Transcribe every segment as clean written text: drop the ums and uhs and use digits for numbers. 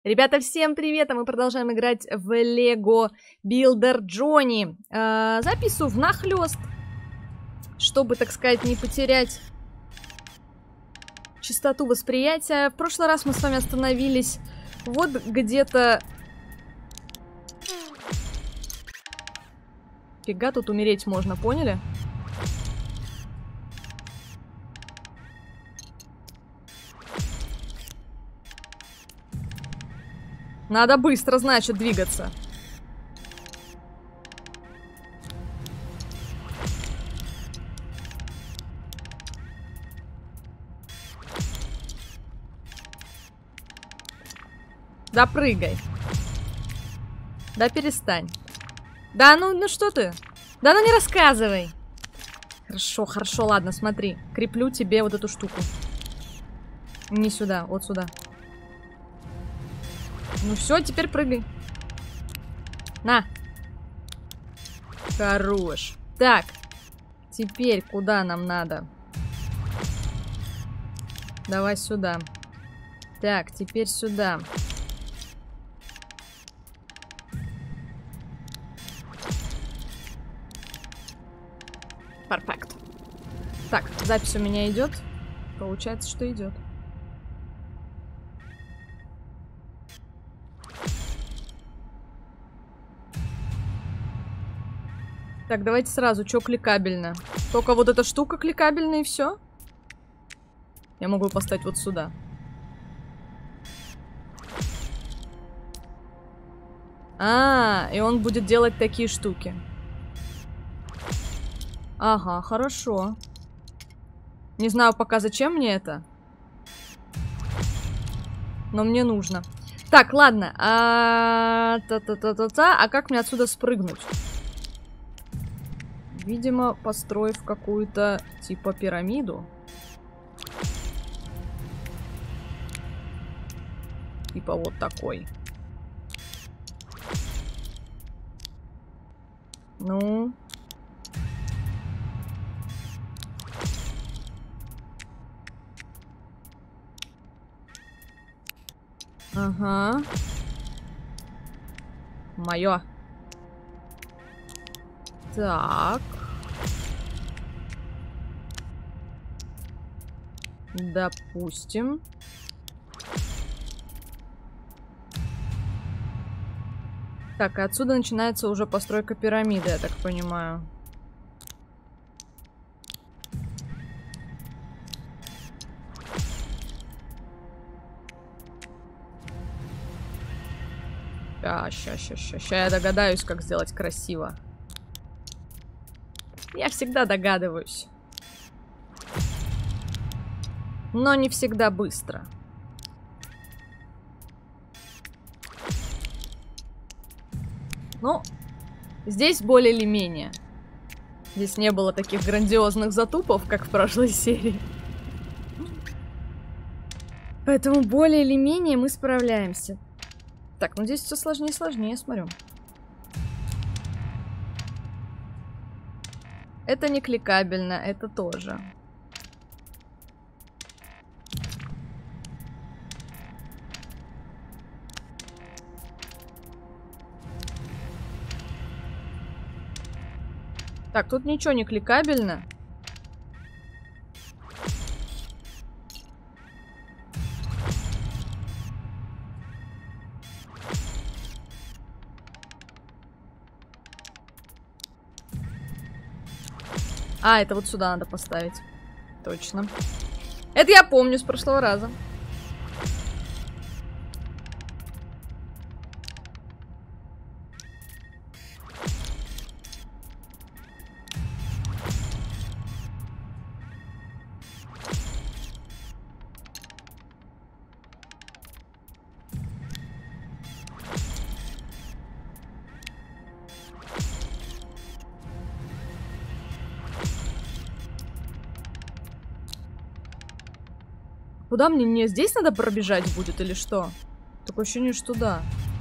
Ребята, всем привет! А мы продолжаем играть в Lego Builder Johnny. Записываю внахлёст, чтобы, так сказать, не потерять частоту восприятия. В прошлый раз мы с вами остановились вот где-то... Фига тут умереть можно, поняли? Надо быстро, значит, двигаться. Да прыгай. Да перестань. Да ну что ты? Да ну не рассказывай. Хорошо, хорошо, ладно, смотри. Креплю тебе вот эту штуку. Не сюда, вот сюда. Ну все, теперь прыгай. На. Хорош. Так. Теперь куда нам надо? Давай сюда. Так, теперь сюда. Перфект. Так, запись у меня идет. Получается, что идет. Так, давайте сразу, что кликабельно. Только вот эта штука кликабельная и все. Я могу поставить вот сюда. И он будет делать такие штуки. Ага, хорошо. Не знаю пока, зачем мне это. Но мне нужно. Так, ладно. А как мне отсюда спрыгнуть? Видимо, построив какую-то типа пирамиду. Типа вот такой. Ну. Ага. Моё. Так. Допустим. Так, и отсюда начинается уже постройка пирамиды, я так понимаю. Ща я догадаюсь, как сделать красиво. Я всегда догадываюсь. Но не всегда быстро. Ну, здесь более или менее. Здесь не было таких грандиозных затупов, как в прошлой серии. Поэтому более или менее мы справляемся. Так, ну здесь все сложнее и сложнее, смотрю. Это не кликабельно, это тоже. Так, тут ничего не кликабельно. Это вот сюда надо поставить. Точно. Это я помню с прошлого раза. Куда мне? Не здесь надо пробежать будет или что? Такое ощущение, что да.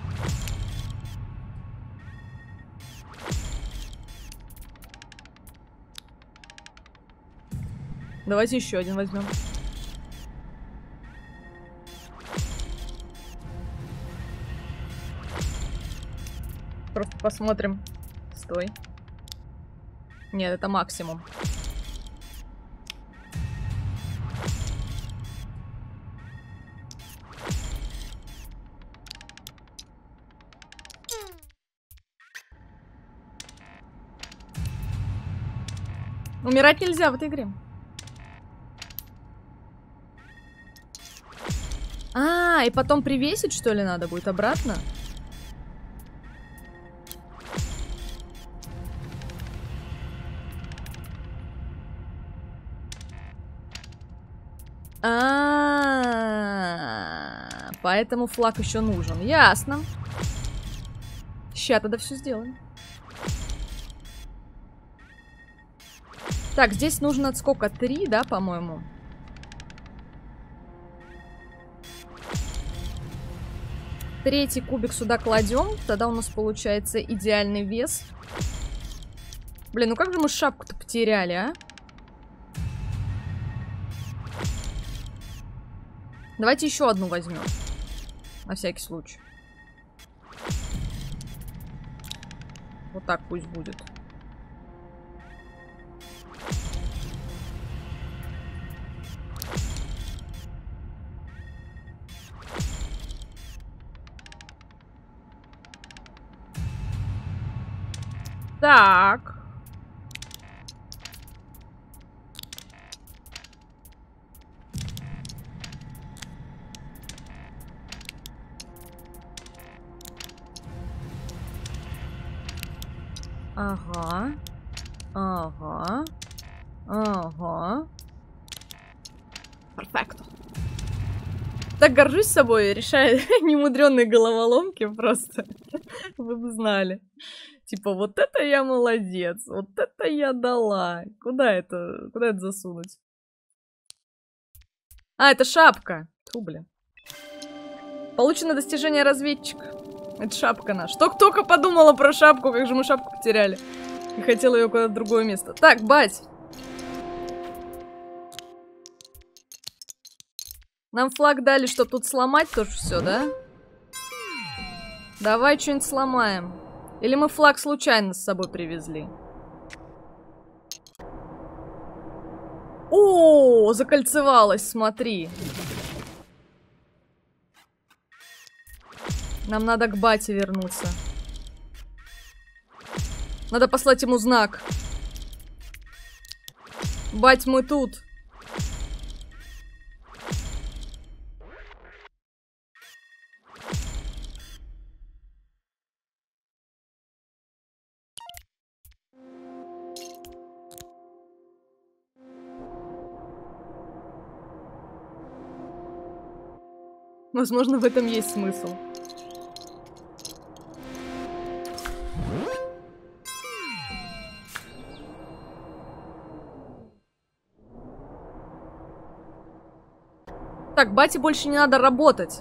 Давайте еще один возьмем. Просто посмотрим. Стой. Нет, это максимум. Умирать нельзя в этой игре. И потом привесить, что ли, надо будет обратно? Поэтому флаг еще нужен. Ясно. Ща тогда все сделаем. Так, здесь нужно сколько? 3, да, по-моему? Третий кубик сюда кладем. Тогда у нас получается идеальный вес. Блин, ну как же мы шапку-то потеряли, а? Давайте еще одну возьмем. На всякий случай. Вот так пусть будет. Так. Ага. Ага. Ага. Перфекто. Так горжусь собой, решаю немудренные головоломки просто. Вы бы знали. Типа, вот это я молодец, вот это я дала. Куда это засунуть? Это шапка. Тьфу, блин. Получено достижение разведчика. Это шапка наша. Только подумала про шапку, как же мы шапку потеряли. И хотела ее куда-то в другое место. Так, бать. Нам флаг дали, что тут сломать тоже все, да? Давай что-нибудь сломаем. Или мы флаг случайно с собой привезли? О, закольцевалась, смотри. Нам надо к бате вернуться. Надо послать ему знак. Бать, мы тут. Возможно, в этом есть смысл. Так, бате больше не надо работать.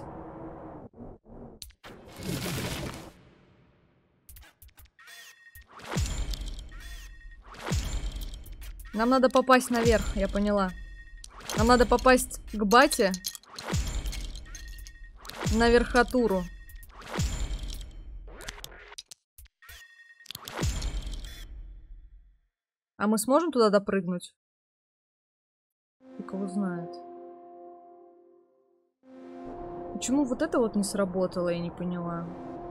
Нам надо попасть наверх, я поняла. Нам надо попасть к бате на верхотуру. А мы сможем туда допрыгнуть? Фиг его знает. Почему вот это вот не сработало, я не поняла.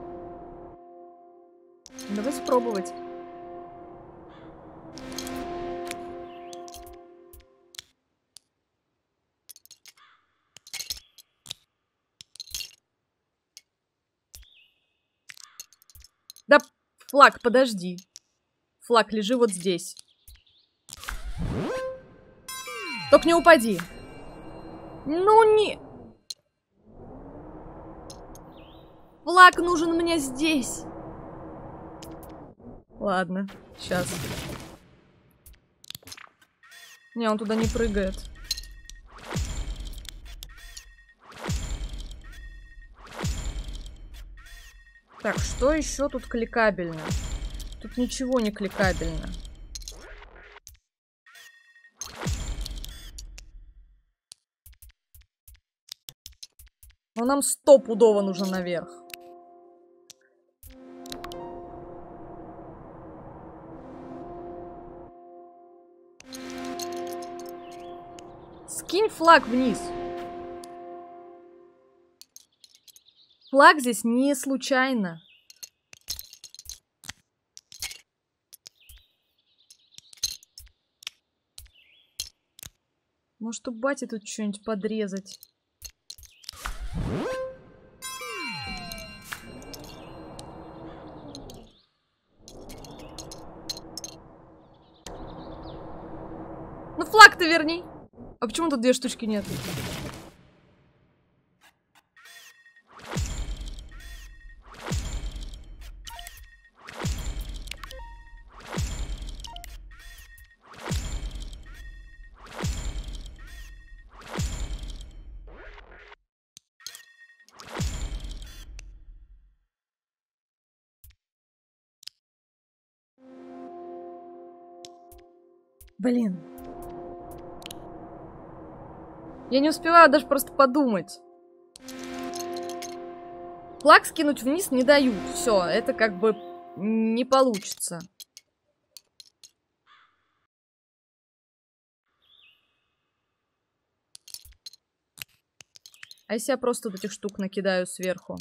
Давайте пробовать. Да, флаг, подожди. Флаг, лежи вот здесь. Только не упади. Ну не... Флаг нужен мне здесь. Ладно, сейчас. Не, он туда не прыгает. Так, что еще тут кликабельно? Тут ничего не кликабельно. Но нам стопудово нужно наверх. кинь флаг вниз. Флаг здесь не случайно. Может, у бати тут что-нибудь подрезать? Ну, флаг-то верни. А почему тут 2 штучки нет? Блин. Я не успеваю даже просто подумать. Флаг скинуть вниз не дают. Все, это как бы не получится. А если я просто вот этих штук накидаю сверху?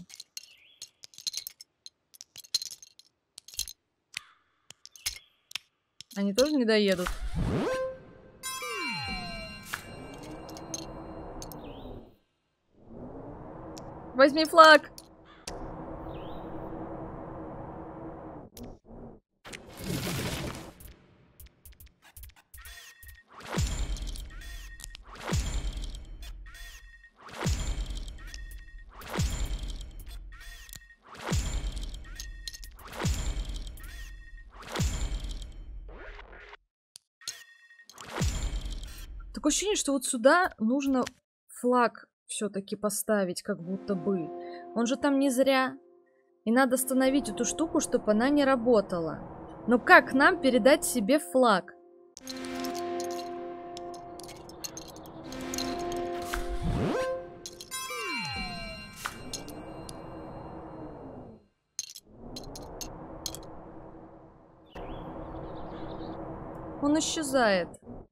Они тоже не доедут. Возьми флаг. Такое ощущение, что вот сюда нужно флаг все-таки поставить, как будто бы. Он же там не зря. И надо остановить эту штуку, чтобы она не работала. Но как нам передать себе флаг? Он исчезает.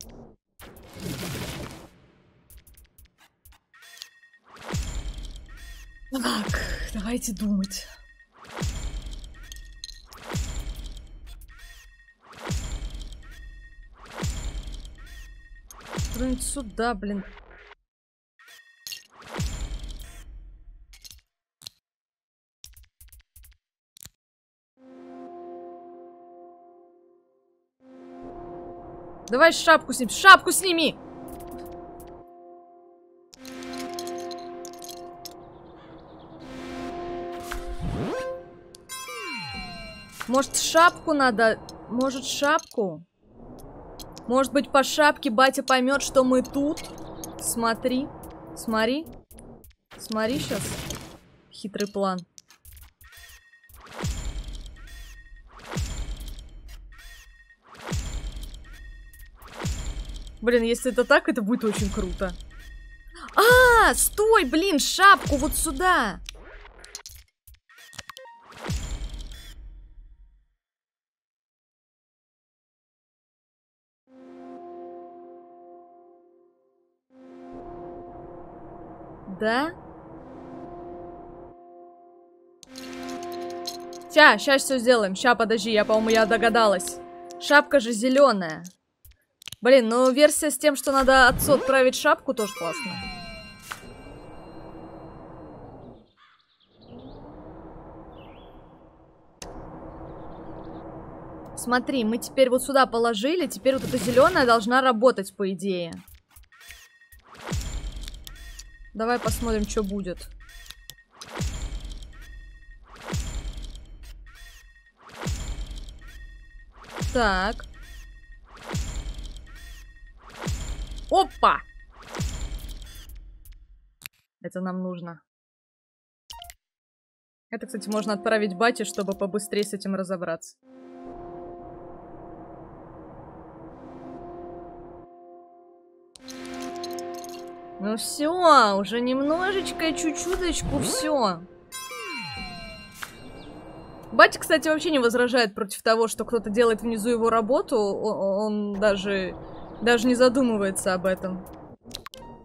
Так, давайте думать. Куда-нибудь сюда, блин. Давай шапку сними. Шапку сними! Может, шапку надо? Может, шапку? Может быть, по шапке батя поймет, что мы тут? Смотри. Смотри. Смотри сейчас. Хитрый план. Блин, если это так, это будет очень круто. А, стой, блин, шапку вот сюда. Да? Сейчас все сделаем. Ща, подожди, по-моему, я догадалась. Шапка же зеленая. Блин, ну версия с тем, что надо отцу отправить шапку, тоже классная. Смотри, мы теперь вот сюда положили, теперь вот эта зеленая должна работать, по идее. Давай посмотрим, что будет. Так. Опа! Это нам нужно. Это, кстати, можно отправить бате, чтобы побыстрее с этим разобраться. Ну все, уже немножечко, чуть-чуточку, все. Батя, кстати, вообще не возражает против того, что кто-то делает внизу его работу. Он даже не задумывается об этом.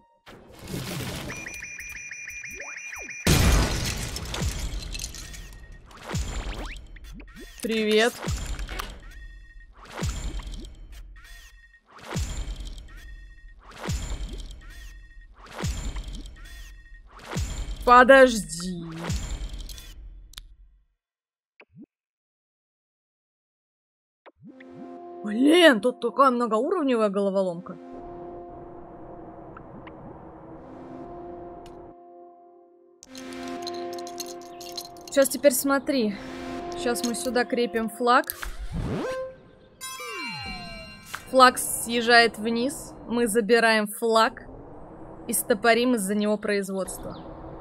Привет. Подожди. Блин, тут такая многоуровневая головоломка. Сейчас теперь смотри. Сейчас мы сюда крепим флаг. Флаг съезжает вниз. Мы забираем флаг и стопорим из-за него производство.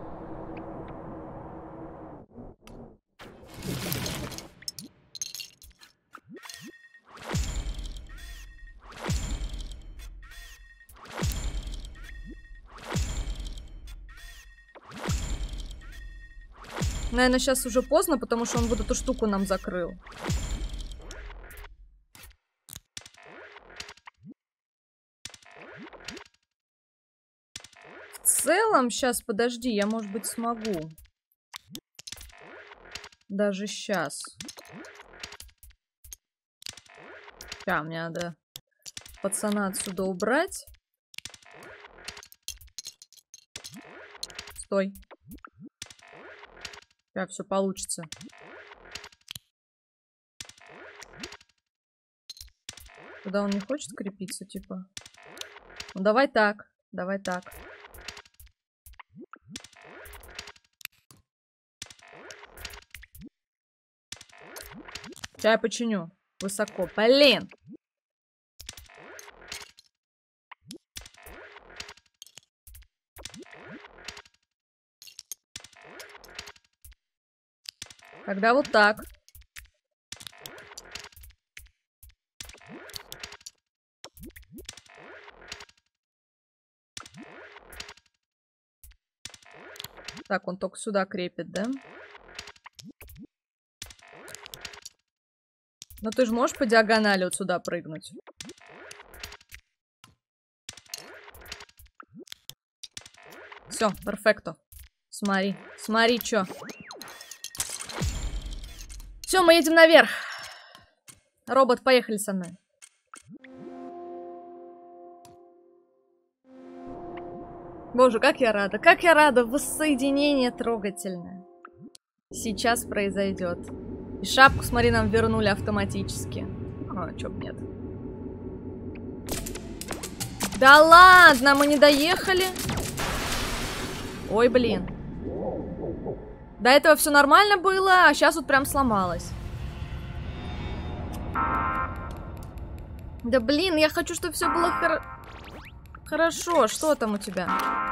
Наверное, сейчас уже поздно, потому что он вот эту штуку нам закрыл. В целом, сейчас, подожди, я, может быть, смогу. Даже сейчас. Сейчас, мне надо пацана отсюда убрать. Стой. Сейчас все получится. Куда он не хочет крепиться, типа? Ну, давай так. Давай так. Сейчас я починю. Высоко. Блин! Тогда вот так. Так, он только сюда крепит, да? Но ты же можешь по диагонали вот сюда прыгнуть. Все, перфекто. Смотри, смотри, чё. Все, мы едем наверх. Робот, поехали со мной. Боже, как я рада. Как я рада. Воссоединение трогательное. Сейчас произойдет. И шапку, смотри, нам вернули автоматически. А, чё б нет. Да ладно, мы не доехали. Ой, блин. До этого все нормально было, а сейчас вот прям сломалось. Да блин, я хочу, чтобы все было хорошо. Что там у тебя?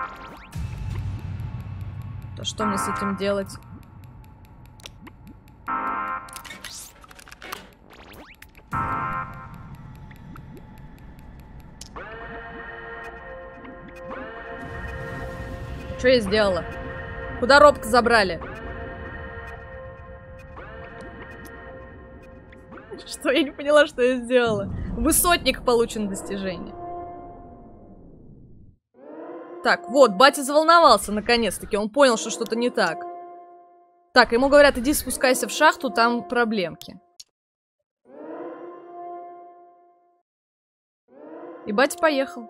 Да что мне с этим делать? Что я сделала? Куда робот забрали? Что? Я не поняла, что я сделала. Высотник получен достижение. Так, вот, батя заволновался наконец-таки. Он понял, что что-то не так. Так, ему говорят, иди спускайся в шахту, там проблемки. И батя поехал.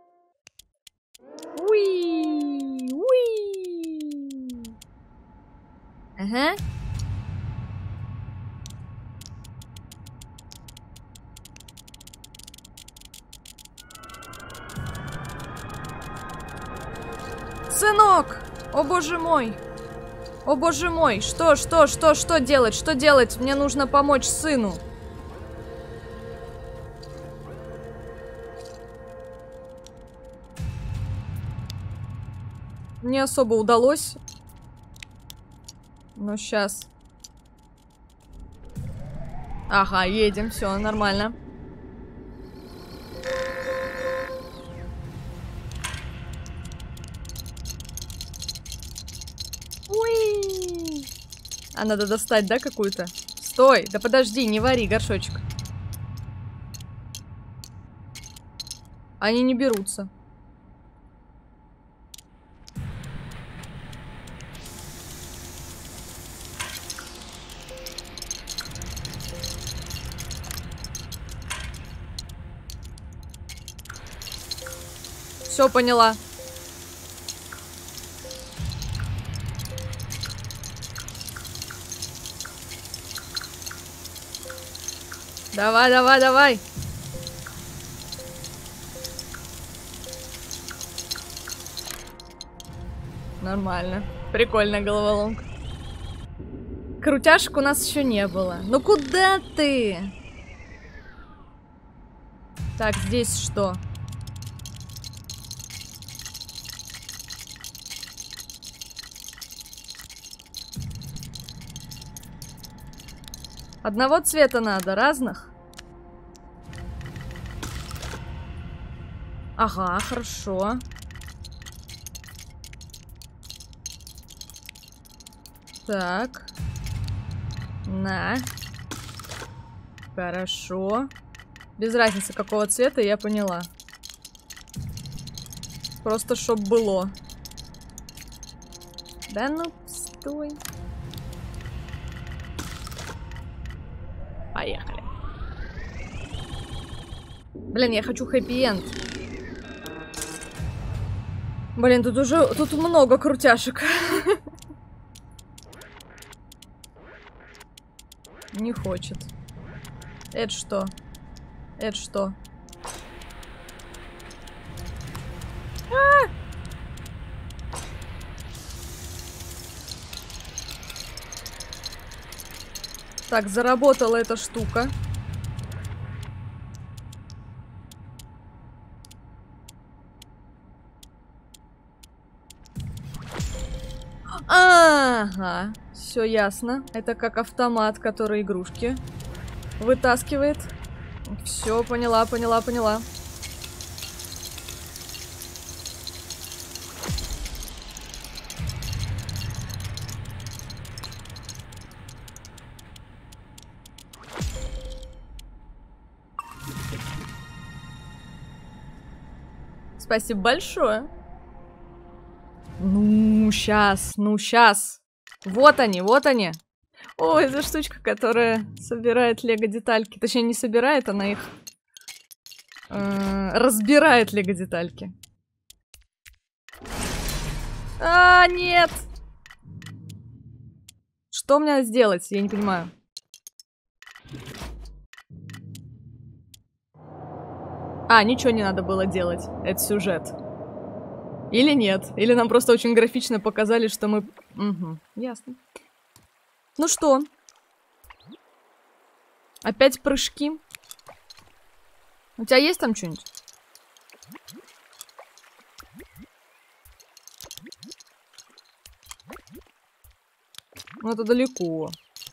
Уи, уи. Ага. Сынок! О боже мой! О боже мой! Что делать? Что делать? Мне нужно помочь сыну. Не особо удалось. Но сейчас. Ага, едем, все нормально. Уи! А надо достать, да, какую-то? Стой, да подожди, не вари, горшочек. Они не берутся. Все поняла. Давай, давай, давай. Нормально. Прикольная головоломка. Крутяшек у нас еще не было. Ну куда ты? Так, здесь что? Одного цвета надо, разных? Ага, хорошо. Так. На. Хорошо. Без разницы, какого цвета, я поняла. Просто чтоб было. Да ну, стой. Поехали. Блин, я хочу хэппи-энд. Блин, тут много крутяшек. Не хочет. Это что? Это что? Так, заработала эта штука. Ага, все ясно. Это как автомат, который игрушки вытаскивает. Все, поняла, поняла, поняла. Спасибо большое. Ну, сейчас, ну, сейчас. Вот они, вот они. Ой, это штучка, которая собирает лего-детальки. Точнее, не собирает, она их разбирает лего-детальки. А, нет! Что мне сделать? Я не понимаю. А, ничего не надо было делать. Это сюжет. Или нет. Или нам просто очень графично показали, что мы... Угу, ясно. Ну что? Опять прыжки? У тебя есть там что-нибудь? Ну, это далеко.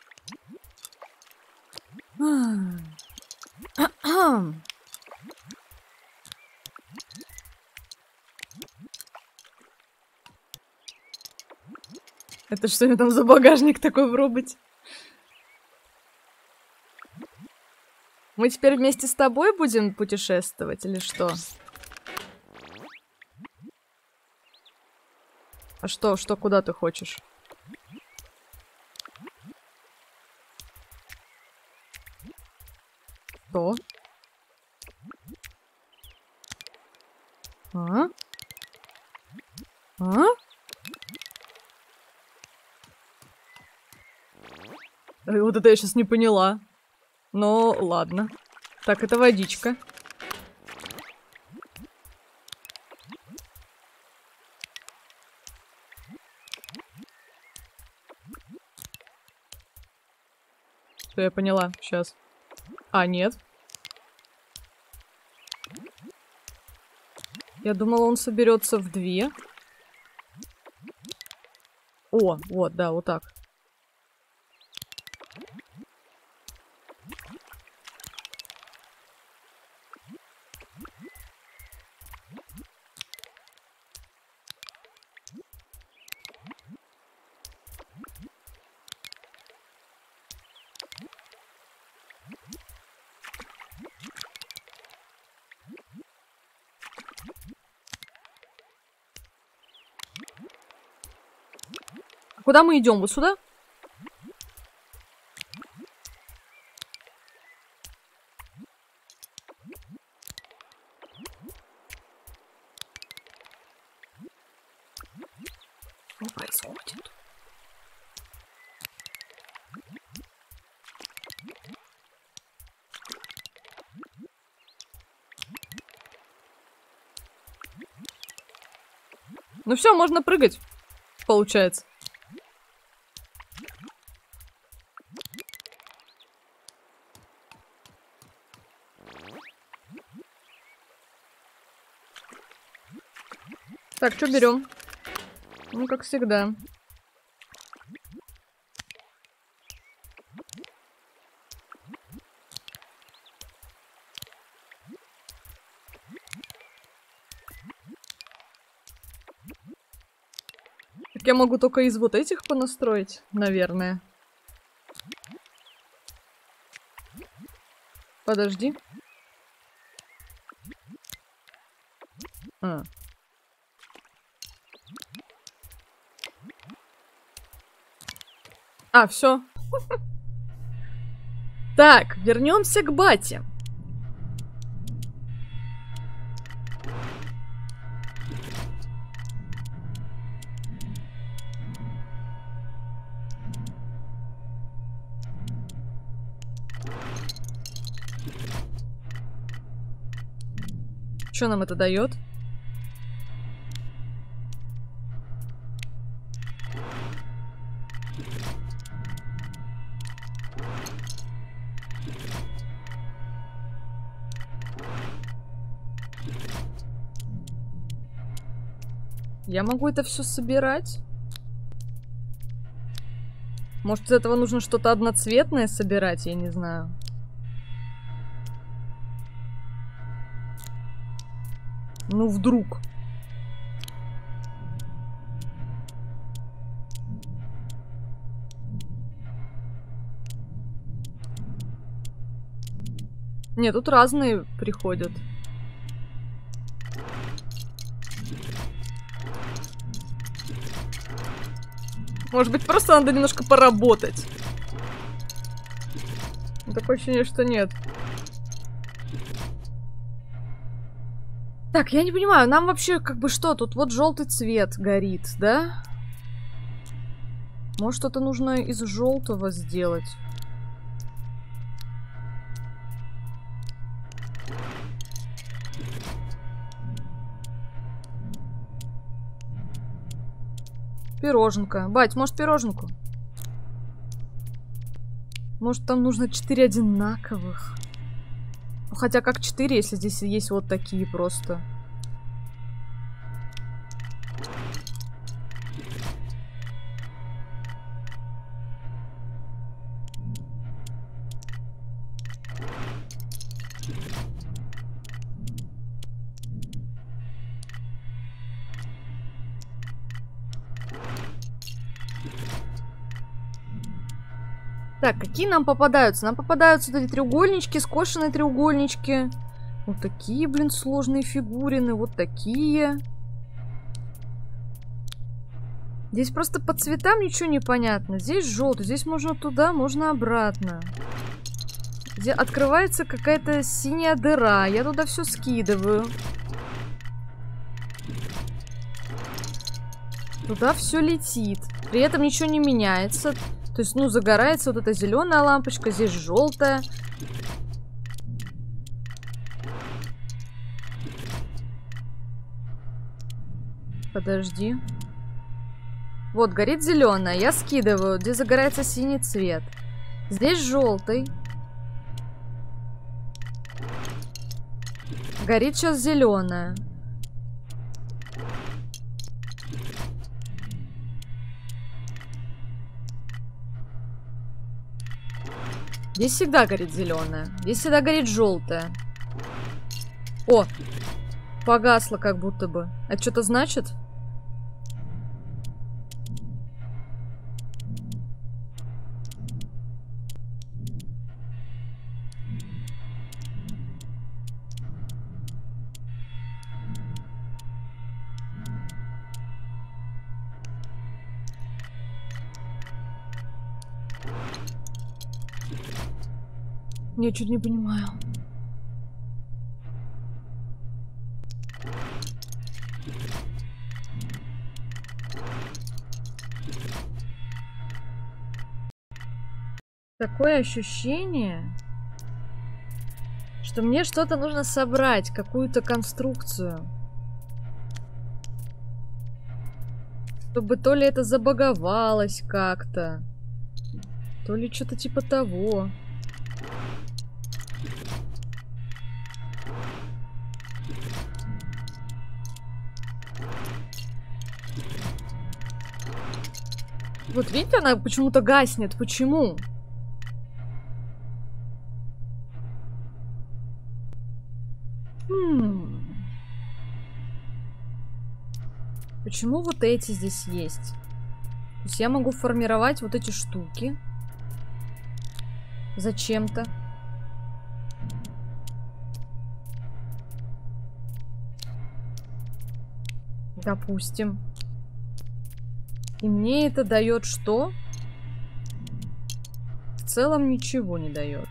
Это что там за багажник такой в роботе? Мы теперь вместе с тобой будем путешествовать или что? А что, куда ты хочешь? Что? А? А? Вот это я сейчас не поняла. Но ладно. Так, это водичка. Что я поняла? Сейчас. А, нет. Я думала, он соберется в две. О, вот, да, вот так. Куда мы идем? Вот сюда? Ну все, можно прыгать, получается. Так, что берем? Ну, как всегда. Так я могу только из вот этих понастроить, наверное. Подожди. Все. Так, вернемся к бате. Что нам это дает? Я могу это все собирать? Может, из этого нужно что-то одноцветное собирать? Я не знаю. Ну, вдруг. Нет, тут разные приходят. Может быть, просто надо немножко поработать. Такое ощущение, что нет. Так, я не понимаю, нам вообще как бы что? Тут вот желтый цвет горит, да? Может, что-то нужно из желтого сделать? Пироженка. Бать, может, пироженку? Может, там нужно 4 одинаковых? Ну, хотя как 4, если здесь есть вот такие просто. Так, какие нам попадаются? Нам попадаются вот эти треугольнички, скошенные треугольнички. Вот такие, блин, сложные фигурины. Вот такие. Здесь просто по цветам ничего не понятно. Здесь желтый, здесь можно туда, можно обратно. Здесь открывается какая-то синяя дыра. Я туда все скидываю. Туда все летит. При этом ничего не меняется. То есть, ну, загорается вот эта зеленая лампочка, здесь желтая. Подожди. Вот, горит зеленая. Я скидываю. Здесь загорается синий цвет. Здесь желтый. Горит сейчас зеленая. Здесь всегда горит зеленая. Здесь всегда горит желтая. О! Погасло как будто бы. Это что-то значит? Я чуть не понимаю. Такое ощущение, что мне что-то нужно собрать, какую-то конструкцию. Чтобы то ли это забаговалось как-то, то ли что-то типа того. Вот видите, она почему-то гаснет. Почему? Почему вот эти здесь есть? То есть я могу формировать вот эти штуки. Зачем-то. Допустим. И мне это дает что? В целом ничего не дает.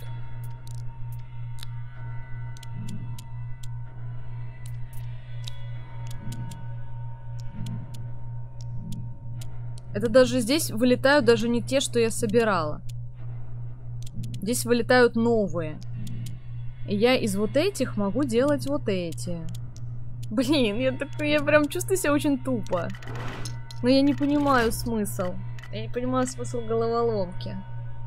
Это даже здесь вылетают даже не те, что я собирала. Здесь вылетают новые. И я из вот этих могу делать вот эти. Блин, я прям чувствую себя очень тупо. Но я не понимаю смысл. Я не понимаю смысл головоломки.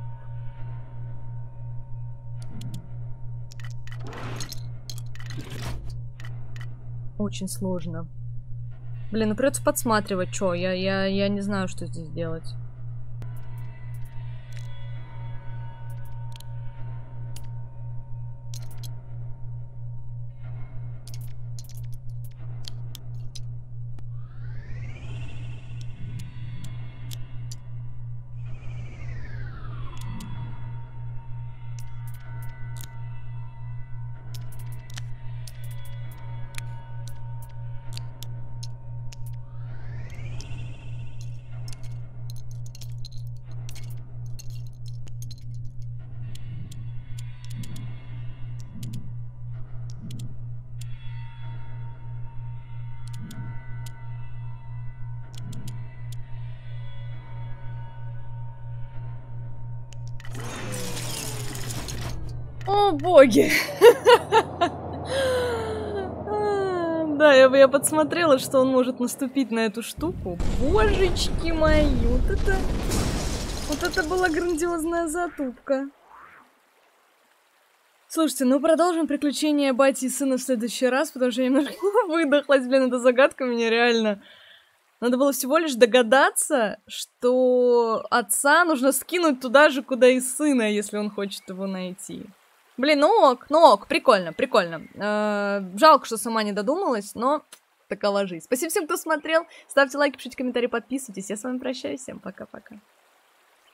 Очень сложно. Блин, ну придется подсматривать, что. Я не знаю, что здесь делать. О, боги! Да, я подсмотрела, что он может наступить на эту штуку. Божечки мои, вот это была грандиозная затупка. Слушайте, ну продолжим приключения бати и сына в следующий раз, потому что я немножко выдохлась, блин, эта загадка меня реально... Надо было всего лишь догадаться, что отца нужно скинуть туда же, куда и сына, если он хочет его найти. Блин, ну ок, прикольно. Жалко, что сама не додумалась, но такова жизнь. Спасибо всем, кто смотрел. Ставьте лайки, пишите комментарии, подписывайтесь. Я с вами прощаюсь. Всем пока-пока.